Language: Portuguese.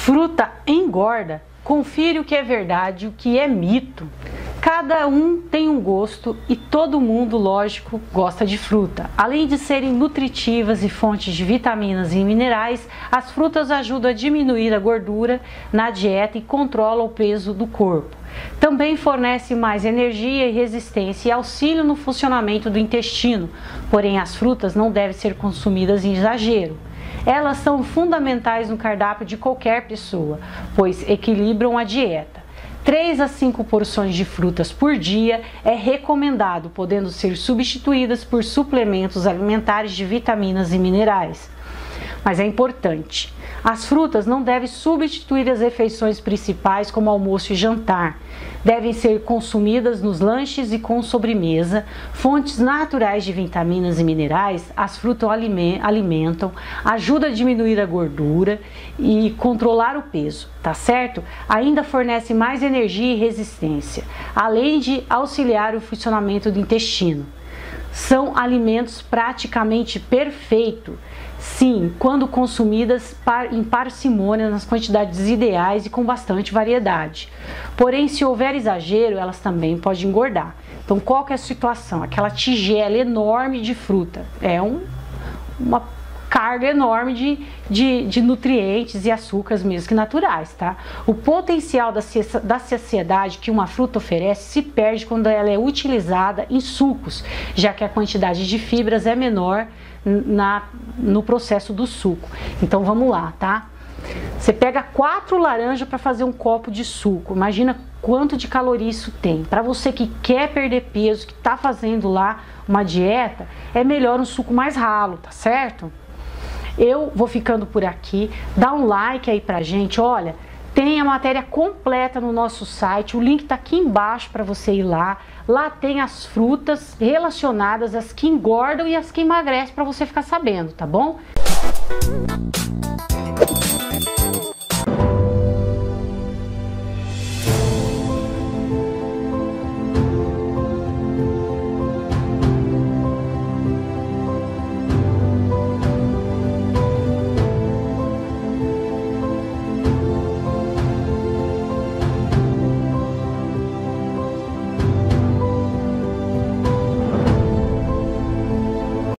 Fruta engorda? Confira o que é verdade e o que é mito. Cada um tem um gosto e todo mundo, lógico, gosta de fruta. Além de serem nutritivas e fontes de vitaminas e minerais, as frutas ajudam a diminuir a gordura na dieta e controlam o peso do corpo. Também fornece mais energia e resistência e auxílio no funcionamento do intestino, porém as frutas não devem ser consumidas em exagero. Elas são fundamentais no cardápio de qualquer pessoa, pois equilibram a dieta. 3 a 5 porções de frutas por dia é recomendado, podendo ser substituídas por suplementos alimentares de vitaminas e minerais. Mas é importante, as frutas não devem substituir as refeições principais como almoço e jantar. Devem ser consumidas nos lanches e com sobremesa. Fontes naturais de vitaminas e minerais, as frutas alimentam, ajudam a diminuir a gordura e controlar o peso, tá certo? Ainda fornece mais energia e resistência, além de auxiliar o funcionamento do intestino. São alimentos praticamente perfeitos, sim, quando consumidas em parcimônia, nas quantidades ideais e com bastante variedade. Porém, se houver exagero, elas também podem engordar. Então, qual que é a situação? Aquela tigela enorme de fruta é uma carga enorme de nutrientes e açúcares mesmo que naturais, tá? O potencial da saciedade que uma fruta oferece se perde quando ela é utilizada em sucos, já que a quantidade de fibras é menor no processo do suco. Então vamos lá, tá? Você pega 4 laranjas para fazer um copo de suco. Imagina quanto de caloria isso tem. Para você que quer perder peso, que está fazendo lá uma dieta, é melhor um suco mais ralo, tá certo? Eu vou ficando por aqui, dá um like aí pra gente, olha, tem a matéria completa no nosso site, o link tá aqui embaixo para você ir lá, lá tem as frutas relacionadas, as que engordam e as que emagrecem para você ficar sabendo, tá bom?